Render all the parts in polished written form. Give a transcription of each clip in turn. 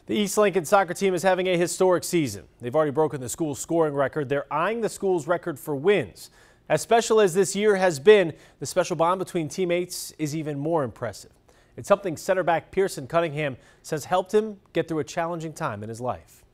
The East Lincoln soccer team is having a historic season. They've already broken the school's scoring record. They're eyeing the school's record for wins. As special as this year has been, the special bond between teammates is even more impressive. It's something center back Pearson Cunningham says helped him get through a challenging time in his life.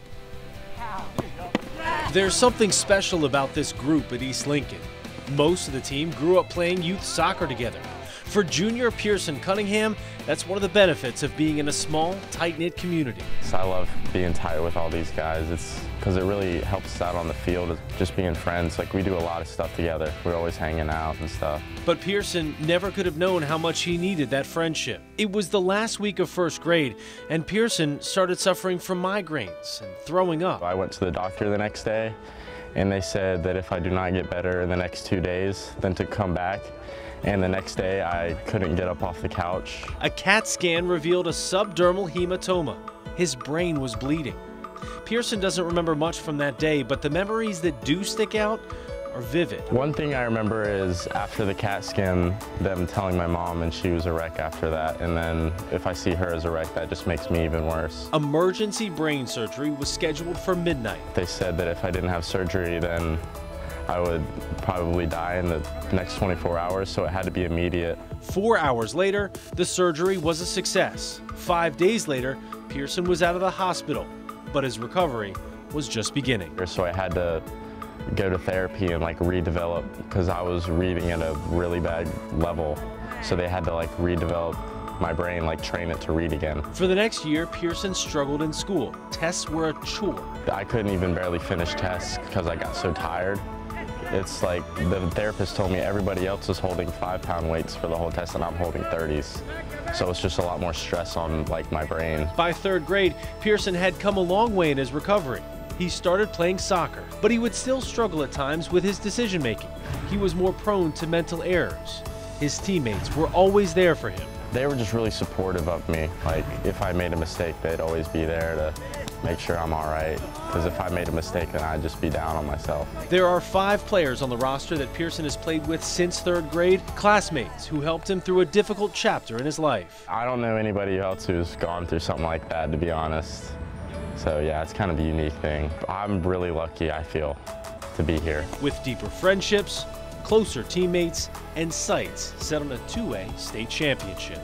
There's something special about this group at East Lincoln. Most of the team grew up playing youth soccer together. For junior Pearson Cunningham, that's one of the benefits of being in a small, tight-knit community. So I love being tight with all these guys. It's because it really helps us out on the field, just being friends. Like, we do a lot of stuff together. We're always hanging out and stuff. But Pearson never could have known how much he needed that friendship. It was the last week of first grade, and Pearson started suffering from migraines and throwing up. I went to the doctor the next day, and they said that if I do not get better in the next 2 days, then to come back. And the next day, I couldn't get up off the couch. A CAT scan revealed a subdermal hematoma. His brain was bleeding. Pearson doesn't remember much from that day, but the memories that do stick out are vivid. One thing I remember is after the CAT scan, them telling my mom, and she was a wreck after that. And then if I see her as a wreck, that just makes me even worse. Emergency brain surgery was scheduled for midnight. They said that if I didn't have surgery, then I would probably die in the next 24 hours, so it had to be immediate. 4 hours later, the surgery was a success. 5 days later, Pearson was out of the hospital, but his recovery was just beginning. So I had to go to therapy and redevelop, because I was reading at a really bad level. So they had to redevelop my brain, train it to read again. For the next year, Pearson struggled in school. Tests were a chore. I couldn't even barely finish tests because I got so tired. It's like the therapist told me everybody else is holding 5-pound weights for the whole test and I'm holding 30s. So it's just a lot more stress on my brain. By third grade, Pearson had come a long way in his recovery. He started playing soccer, but he would still struggle at times with his decision making. He was more prone to mental errors. His teammates were always there for him. They were just really supportive of me. If I made a mistake, they'd always be there to make sure I'm all right. Because if I made a mistake, then I'd just be down on myself. There are 5 players on the roster that Pearson has played with since third grade, classmates who helped him through a difficult chapter in his life. I don't know anybody else who's gone through something like that, to be honest. So yeah, it's kind of a unique thing. I'm really lucky, I feel, to be here. With deeper friendships, closer teammates, and sights set on a 2A state championship.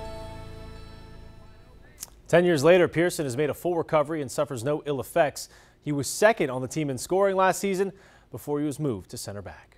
10 years later, Pearson has made a full recovery and suffers no ill effects. He was second on the team in scoring last season before he was moved to center back.